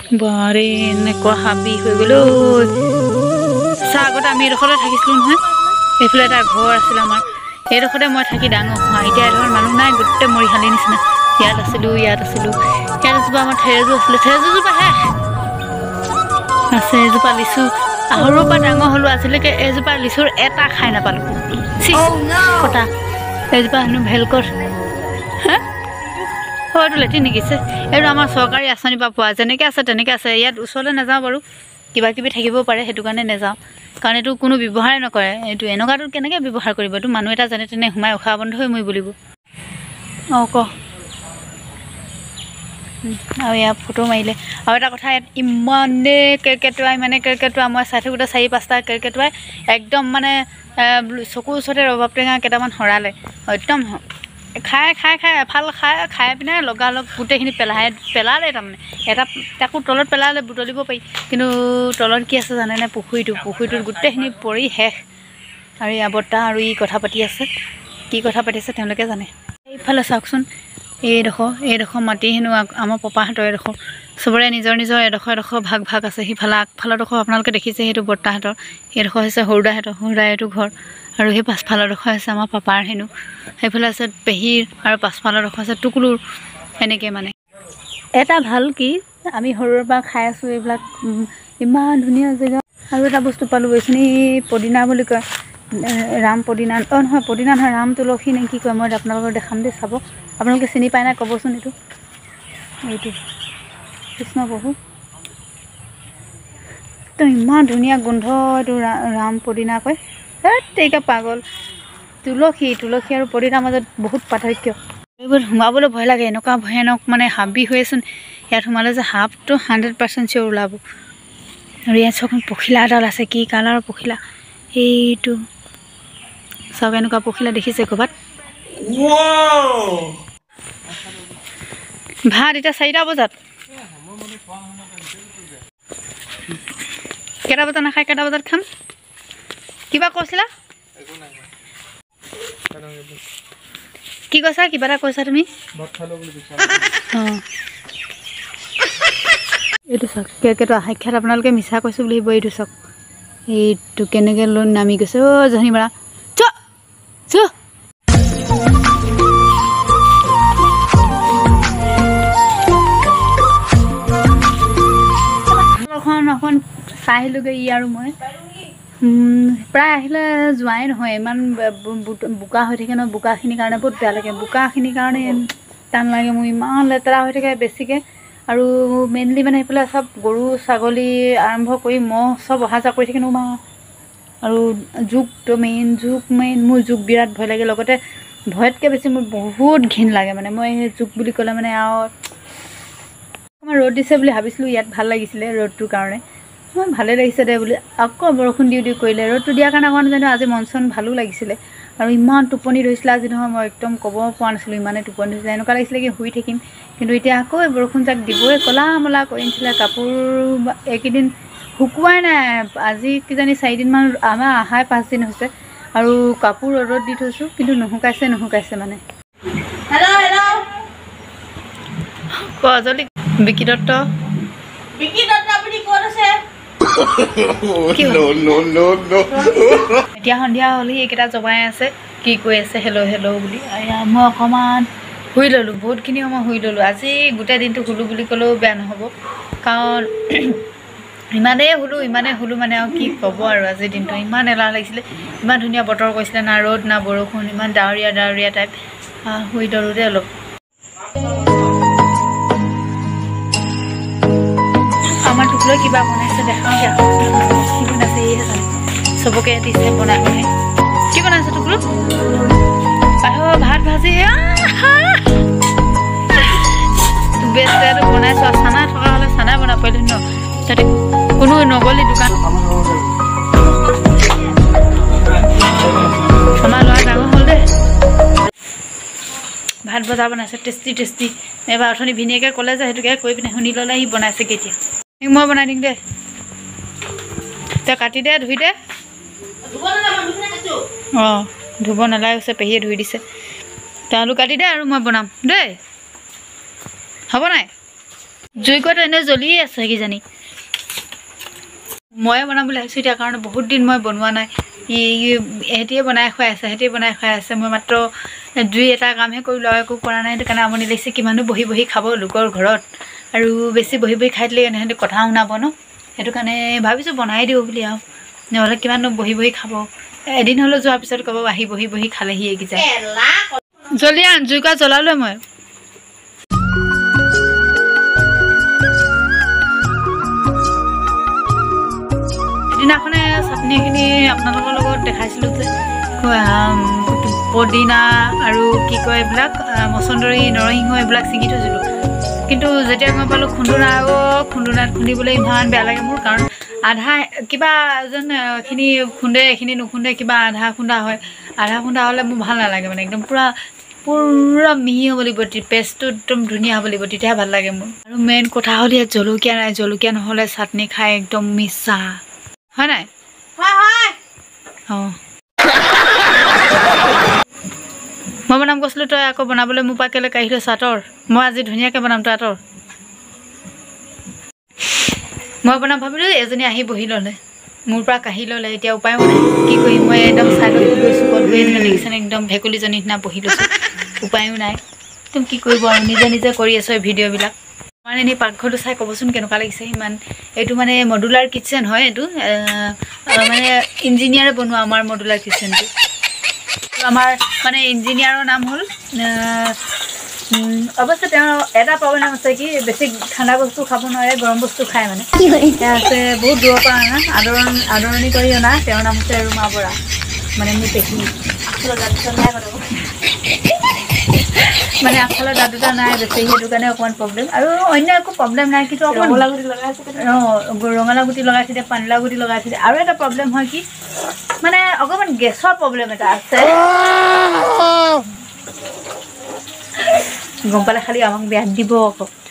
বাৰে এনেকুৱা হাবি হৈ গ'ল চা আগতে আমি এইডোখৰতে থাকিছিলোঁ নহয় এইফালে এটা ঘৰ আছিল আমাৰ এইডোখৰতে মই থাকি ডাঙৰ হোৱা এতিয়া এডোখৰ মানুহ নাই গোটেই মৰিশালিৰ নিচিনা ইয়াত আছিলোঁ ইয়াত এজোপা আমাৰ থেৰেজু আছিলে থেৰেজুজোপা শেষ আছে এজোপা লিচু আহৰৰ পৰা ডাঙৰ হ'লো আজিলৈকে এজোপা লিচুৰ এটা খাই নাপালোঁ কটা এজোপা হেনো ভেলকৰ হয়তো লেটি নিকিছে এইটো আমাৰ চৰকাৰী আঁচনিৰ পৰা পোৱা যেনেকৈ আছে তেনেকৈ আছে ইয়াত ওচৰলৈ নাযাওঁ বাৰু কিবা কিবি থাকিবও পাৰে সেইটো কাৰণে নাযাওঁ কাৰণ এইটো কোনো ব্যৱহাৰে নকৰে এইটো এনেকুৱাটো কেনেকৈ ব্যৱহাৰ কৰিব এইটো মানুহ এটা যেনে তেনে সোমাই উশাহ বন্ধ হৈ মৰিব লাগিব অঁ ক আৰু ইয়াত ফটো মাৰিলে আৰু এটা কথা ইয়াত ইমানে কেৰকেটুৱাই মই চাই থাকোঁতে 4-5টা কেৰকেটুৱাই একদম মানে চকুৰ ওচৰতে ৰবাব টেঙা কেইটামান সৰালে একদম খাই এফাল খাই পিনে লগালগ গোটেইখিনি পেলালে তাৰমানে এটা তাকো তলত পেলালে বুটলিব পাৰি কিন্তু তলত কি আছে জানেনে পুখুৰীটোত গোটেইখিনি পৰি শেষ আৰু এই বৰ্তা আৰু ই কথা পাতি আছে কি কথা পাতিছে তেওঁলোকে জানে এইফালে চাওকচোন এইডোখৰ মাটি হেনো আমাৰ পপাহঁতৰ এডোখৰ চবৰে নিজৰ এডোখৰ ভাগ আছে সিফালে আগফালৰডোখৰ আপোনালোকে দেখিছে সেইটো বৰ্তাহঁতৰ এইডোখৰ হৈছে সৰুদাহঁতৰ এইটো ঘৰ আৰু সেই পাছফালৰডোখৰ আছে আমাৰ পাপাৰ হেনো সেইফালে আছে পেহীৰ আৰু পাছফালৰডোখৰ আছে টুকুলুৰ এনেকৈ মানে এটা ভাল কি আমি সৰুৰ পৰা খাই আছোঁ এইবিলাক ইমান ধুনীয়া জেগা আৰু এটা বস্তু পালোঁ এইখিনি পদিনা বুলি কয় ৰাম পদিনা নহয় পদিনা নহয় ৰাম তুলসী নে কি কয় মই আপোনালোকক দেখাম দেই চাব আপোনালোকে চিনি পায় নাই ক'বচোন এইটো কৃষ্ণ প্ৰভু তো ইমান ধুনীয়া গোন্ধ এইটো ৰাম পদিনা কয় তেৰিকা পাগল তুলসী আৰু পদিনাৰ মাজত বহুত পাৰ্থক্য এইবোৰ সোমাবলৈ ভয় লাগে এনেকুৱা ভয়ানক মানে হাবি হৈচোন ইয়াত সোমালে যে সাপটো 100% চিয়ৰ ওলাব আৰু ইয়াত চোন পখিলা এডাল আছে কি কালাৰৰ পখিলা এইটো চাওক এনেকুৱা পখিলা দেখিছে ক'ৰবাত ভাত এতিয়া 4টা বজাত কেইটা বজাত নাখায় কেইটা বজাত খাম কিবা কৈছিলা কি কৈছা কিবা এটা কৈছা তুমি অঁ এইটো চাওক কেৰকেটুৱা সাক্ষাৎ আপোনালোকে মিছা কৈছোঁ বুলি ভাবিব এইটো চাওক এইটো কেনেকৈ লৈ নামি গৈছে জনী মাৰা অকণ চাই আহিলোগৈ ই আৰু মই প্ৰায় আহিলে যোৱাই নহয় ইমান বোকা হৈ থাকে ন বোকাখিনিৰ কাৰণে বহুত বেয়া লাগে বোকাখিনিৰ কাৰণে টান লাগে মোৰ ইমান লেতেৰা হৈ থাকে বেছিকৈ আৰু মেইনলি মানে সেইফালে চব গৰু ছাগলী আৰম্ভ কৰি মহ চব অহা যোৱা কৰি থাকে ন আৰু জোকটো মেইন মোৰ জোক বিৰাট ভয় লাগে লগতে ভয়তকৈ বেছি মোৰ বহুত ঘিণ লাগে মানে মই সেই জোক বুলি ক'লে মানে আৰু অকণমান ৰ'দ দিছে বুলি ভাবিছিলোঁ ইয়াত ভাল লাগিছিলে ৰ'দটোৰ কাৰণে মই ভালেই লাগিছে দে বুলি আকৌ বৰষুণ দিওঁ কৰিলে ৰ'দটো দিয়াৰ কাৰণে অকণমান জানো আজি মন চন ভালো লাগিছিলে আৰু ইমান টোপনি ধৰিছিলে আজি নহয় মই একদম ক'ব পৰা নাছিলোঁ ইমানে টোপনি ধৰিছিলে এনেকুৱা লাগিছিলে কি শুই থাকিম কিন্তু এতিয়া আকৌ বৰষুণ যাক দিবই ক'লা মলা কৰি আনিছিলে কাপোৰ এইকেইদিন শুকুৱাই নাই আজি কিজানি 4 দিনমান আমাৰ আহাই 5 দিন হৈছে আৰু কাপোৰ ৰ'দত দি থৈছোঁ কিন্তু নুশুকাইছে মানে জলদি বিকি দত্ত আপুনি ক'ত আছে এতিয়া সন্ধিয়া হ'লেই এইকেইটা জমাই আছে কি কৈ আছে হেল্ল' বুলি মই অকণমান শুই ল'লোঁ বহুতখিনি সময় শুই ল'লোঁ আজি গোটেই দিনটো শুলোঁ বুলি ক'লেও বেয়া নহ'ব কাৰণ ইমানেই শুলোঁ মানে আৰু কি ক'ব আৰু আজিৰ দিনটো ইমান এলাহ লাগিছিলে ইমান ধুনীয়া বতৰ কৰিছিলে না ৰ'দ না বৰষুণ ইমান ডাৱৰীয়া টাইপ শুই ল'লোঁ দেই অলপ আমাৰ টুকুলৈ কিবা বনাইছে দেখাওঁ দিয়া কি বনাইছে এইহে জানে চবকে দিছে বনাই কি বনাইছে টুকুলো ভাত ভাজি বেচটো বনাইছোঁ আৰু চানা থকা হ'লে চানাই বনাব পাৰিলোঁ ন তাতে কোনো নগ'লি দোকান আমাৰ ল'ৰা ডাঙৰ হ'ল দেই ভাত ভজা বনাইছে টেষ্টি এবাৰ অথনি ভিনিয়েকে ক'লে যে সেইটোকে কৈ পিনে শুনি ল'লে সি বনাইছে কেতিয়া মই বনাই দিম দে তই কাটি দে ধুই দে অঁ ধুব নালাগে হৈছে পেহীয়ে ধুই দিছে তই আলু কাটি দে আৰু মই বনাম দেই হ'ব নাই জুইকোৱাটো এনে জ্বলিয়ে আছে কিজানি ময়ে বনাবলৈ আহিছোঁ এতিয়া কাৰণ বহুত দিন মই বনোৱা নাই এহেঁতিয়ে বনাই খুৱাই আছে মই মাত্ৰ দুই এটা কামহে কৰিলোঁ আৰু একো কৰা নাই সেইটো কাৰণে আমনি লাগিছে কিমানো বহি বহি খাব লোকৰ ঘৰত আৰু বেছি বহি বহি খাই দিলে সিহঁতে কথা শুনাব ন সেইটো কাৰণে ভাবিছোঁ বনাই দিওঁ বুলি আৰু নহ'লে কিমানো বহি বহি খাব এদিন হ'লেও যোৱাৰ পিছত ক'ব আহি বহি বহি খালেহি এগি যায় জলদি আন জুইকোৱা জ্বলালোঁ মই দিনাখনে চাটনিখিনি আপোনালোকৰ লগত দেখাইছিলোঁ যে পদিনা আৰু কি কয় এইবিলাক মচন্দৰী নৰসিংহ এইবিলাক ছিঙি থৈছিলোঁ কিন্তু যেতিয়া মই পালোঁ খুন্দুনাত খুন্দিবলৈ ইমান বেয়া লাগে মোৰ কাৰণ আধা কিবা এজনখিনি খুন্দে এইখিনি নুখুন্দে কিবা আধা খুন্দা হয় আধা খুন্দা হ'লে মোৰ ভাল নালাগে মানে একদম পূৰা মিহি হ'ব লাগিব পেষ্টটো একদম ধুনীয়া হ'ব লাগিব তেতিয়াহে ভাল লাগে মোৰ আৰু মেইন কথা হ'ল ইয়াত জলকীয়া নাই জলকীয়া নহ'লে চাটনি খাই একদম মিছা হয় নাই অঁ মই বনাম কৈছিলোঁ তই আকৌ বনাবলৈ মোৰ পৰা কেলৈ কাঢ়ি থৈছ আঁতৰ মই আজি ধুনীয়াকৈ বনাম তই আঁতৰ মই বনাম ভাবিলোঁ এজনী আহি বহি ল'লে মোৰ পৰা কাঢ়ি ল'লে এতিয়া উপায়ো নাই কি কৰিম মই একদম চাইডত গৈছোঁ ক'ত গৈ দেখিছেনে একদম ভেকুলীজনীৰ নিচিনা বহি লৈছোঁ উপায়ো নাই একদম কি কৰিব আৰু নিজে নিজে কৰি আছোঁ এই ভিডিঅ'বিলাক মানে এনেই পাকঘৰটো চাই ক'বচোন কেনেকুৱা লাগিছে ইমান এইটো মানে মডুলাৰ কিটচেন হয় এইটো মানে ইঞ্জিনিয়াৰে বনোৱা আমাৰ মডুলাৰ কিটচেনটো আমাৰ মানে ইঞ্জিনিয়াৰৰ নাম হ'ল অৱশ্যে তেওঁৰ এটা প্ৰব্লেম আছে কি বেছি ঠাণ্ডা বস্তু খাব নোৱাৰে গৰম বস্তু খায় মানে আছে বহুত দূৰৰ পৰা অনা আদৰণি কৰি অনা তেওঁৰ নাম হৈছে ৰুমা বৰা মানে মোৰ পেহী মানে আগফালৰ দাঁত দুটা নাই বেছি সেইটো কাৰণে অকণমান প্ৰব্লেম আৰু অন্য একো প্ৰব্লেম নাই কিন্তু অকণমান ৰঙালাও গুটি লগাইছিলে পানীলাও গুটি লগাইছিলে আৰু এটা প্ৰব্লেম হয় কি মানে অকণমান গেছৰ প্ৰব্লেম এটা আছে গম পালে খালি আমাক বেয়া দিব আকৌ